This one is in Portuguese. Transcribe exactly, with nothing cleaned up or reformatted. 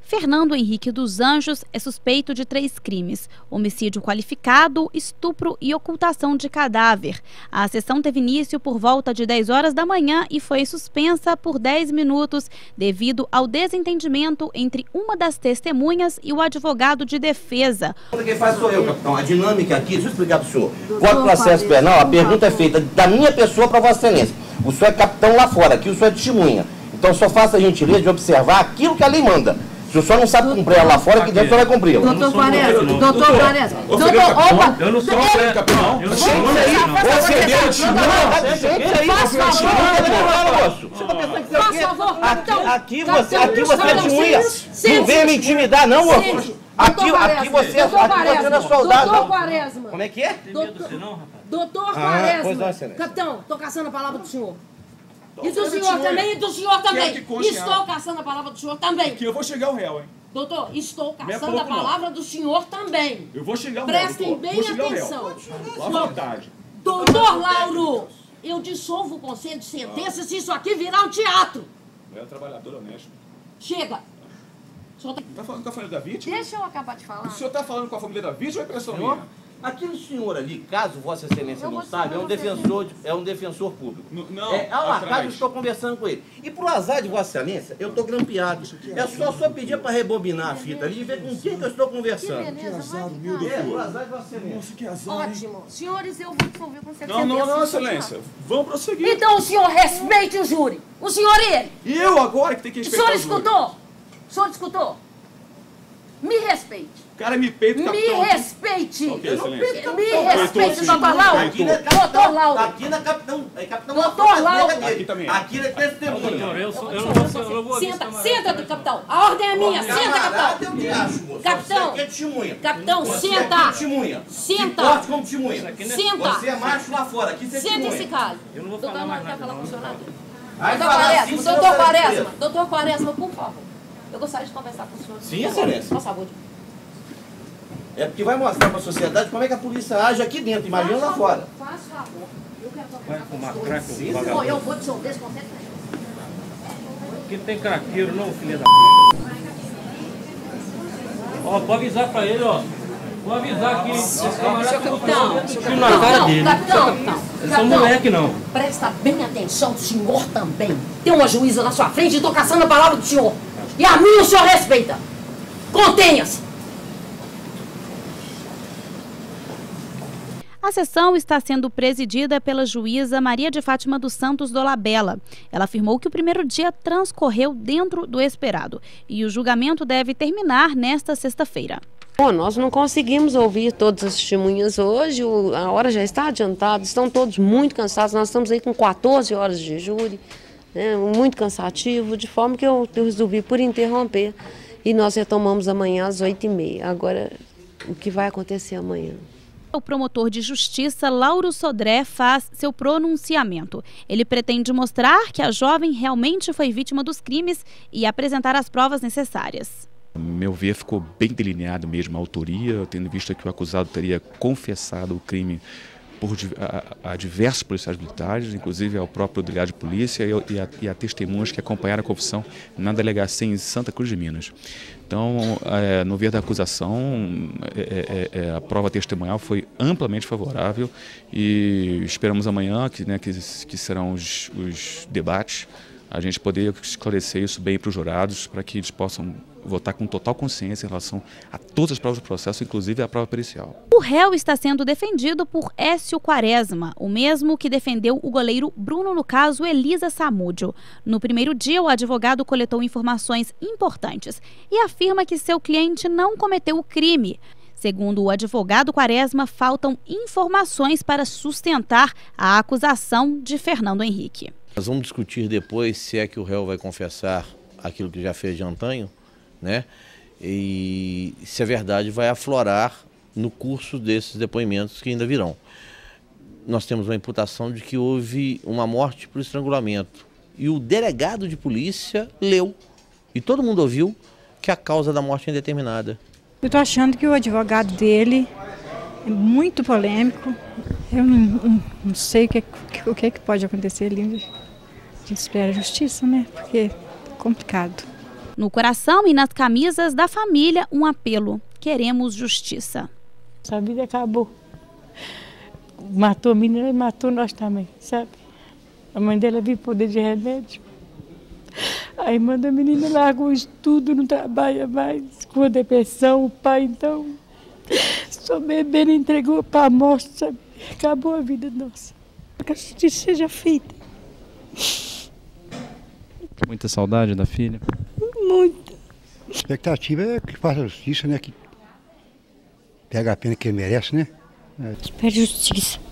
Fernando Henrique dos Anjos é suspeito de três crimes: homicídio qualificado, estupro e ocultação de cadáver. A sessão teve início por volta de dez horas da manhã e foi suspensa por dez minutos devido ao desentendimento entre uma das testemunhas e o advogado de defesa. Quem faz sou eu, capitão. A dinâmica aqui, deixa eu explicar para o senhor. Código de processo penal, a pergunta é feita da minha pessoa para Vossa Excelência. O senhor é capitão lá fora, aqui o senhor é testemunha. Então só faça a gentileza de observar aquilo que a lei manda. Se o senhor não sabe cumprir ela lá fora, aqui dentro o senhor vai cumpri-la. Doutor Quaresma, doutor Quaresma, doutor, opa! Eu não sou o capitão. Eu não sou o Você deu o testemunho. Aqui você é testemunha. Não venha me intimidar, não, moço. Aqui, aqui você, aqui você não é soldado. Doutor Quaresma. Como é que é? Doutor Quaresma. Capitão, estou caçando a palavra do senhor. E do senhor também, e do senhor também. Estou caçando a palavra do senhor também. Que eu vou chegar ao réu, hein? Doutor, estou caçando a palavra do senhor também. Eu vou chegar ao réu. Prestem bem atenção. À vontade. Doutor Lauro, eu dissolvo o conselho de sentença se isso aqui virar um teatro. É trabalhador honesto. Chega. Está falando com a família da vítima? Deixa eu acabar de falar. O senhor está falando com a família da vítima ou é impressão minha? Aquele senhor ali, caso Vossa Excelência não sabe, é um defensor, de, é um defensor público. N não, é, ao acaso eu estou conversando com ele. E por azar de Vossa Excelência, eu estou grampeado. É só só pedir para rebobinar a fita ali e ver com quem que eu estou conversando. Que beleza, que azar, vai meu ficar. doutor. É, por azar de Vossa Excelência. Nossa, que azar. Ótimo. Senhores, eu vou dissolver o conselho de Não, sentença. não, não, Excelência. Vamos prosseguir. Então o senhor respeite o júri. O senhor e ele. E eu agora que tenho que O respeitar senhor o júri. escutou? O senhor escutou? Me respeite. Cara, me peita, Me capitão. respeite. Ok, Excelência. Me respeite, doutor Lauro. Aqui não é Doutor capitão, Lauro. aqui não é capitão, é capitão. Doutor Lauro. Aqui também. Aqui é testemunha. Eu, sou, eu, não vou, eu não vou Senta, senta, capitão. A ordem é minha. Senta, capitão. Eu te acho, moço. Capitão. Você é testemunha. Capitão, Você senta. é testemunha. Senta. Se porte como testemunha. Senta. Você é macho lá fora, aqui você é Senta testemunha. esse cara. Eu não vou Doutor falar mais Lauro quer nada, falar com o senhor nada? Aí Doutor falar Quaresma, assim, você doutor vai ser Quaresma, preso. doutor Quaresma, por favor. Eu gostaria de conversar com o senhor. Sim, Excelência. Por favor. É porque vai mostrar para a sociedade como é que a polícia age aqui dentro, imagina lá fora. Faz favor. Eu quero Vai conversar fumar com o crack, senhor. vagabundo. Bom, eu vou dissolver esse conselho. Aqui não tem craqueiro não, filha da p. Ó, pode avisar pra ele, ó. Vou avisar aqui. Esse camarada Capitão, tiro na cara dele. capitão, capitão. Eles são moleque não. Presta bem atenção, o senhor também. Tem uma juíza na sua frente e estou caçando a palavra do senhor. E a minha o senhor respeita. Contenha-se. A sessão está sendo presidida pela juíza Maria de Fátima dos Santos Dolabella. Ela afirmou que o primeiro dia transcorreu dentro do esperado e o julgamento deve terminar nesta sexta-feira. Bom, nós não conseguimos ouvir todas as testemunhas hoje, o, a hora já está adiantada, estão todos muito cansados, nós estamos aí com quatorze horas de júri, né, muito cansativo, de forma que eu, eu resolvi por interromper e nós retomamos amanhã às oito e meia. Agora, o que vai acontecer amanhã? O promotor de justiça, Lauro Sodré, faz seu pronunciamento. Ele pretende mostrar que a jovem realmente foi vítima dos crimes e apresentar as provas necessárias. Meu ver, ficou bem delineado mesmo a autoria, tendo visto que o acusado teria confessado o crime por, a, a diversos policiais militares, inclusive ao próprio delegado de polícia e, e, a, e a testemunhas que acompanharam a confissão na delegacia em Santa Cruz de Minas. Então, é, no ver da acusação, é, é, a prova testemunhal foi amplamente favorável e esperamos amanhã, que, né, que, que serão os, os debates, a gente poder esclarecer isso bem para os jurados, para que eles possam votar com total consciência em relação a todas as provas do processo, inclusive a prova pericial. O réu está sendo defendido por Écio Quaresma, o mesmo que defendeu o goleiro Bruno no caso Elisa Samúdio. No primeiro dia, o advogado coletou informações importantes e afirma que seu cliente não cometeu o crime. Segundo o advogado Quaresma, faltam informações para sustentar a acusação de Fernando Henrique. Nós vamos discutir depois se é que o réu vai confessar aquilo que já fez de antanho, né? E se a verdade vai aflorar no curso desses depoimentos que ainda virão. Nós temos uma imputação de que houve uma morte por estrangulamento e o delegado de polícia leu e todo mundo ouviu que a causa da morte é indeterminada. Eu estou achando que o advogado dele é muito polêmico. Eu não, não, não sei o que, o que, é que pode acontecer ali. A gente espera a justiça, né? Porque é complicado. No coração e nas camisas da família, um apelo: queremos justiça. Essa vida acabou. Matou a menina e matou nós também, sabe? A mãe dela vive poder de remédio. A irmã da menina largou o estudo, não trabalha mais, com a depressão. O pai, então, só bebendo, entregou para a morte, sabe? Acabou a vida nossa. Que a justiça seja feita. Muita saudade da filha? Muita. A expectativa é que faça justiça, né? Que pega a pena que ele merece, né? É. Espero justiça.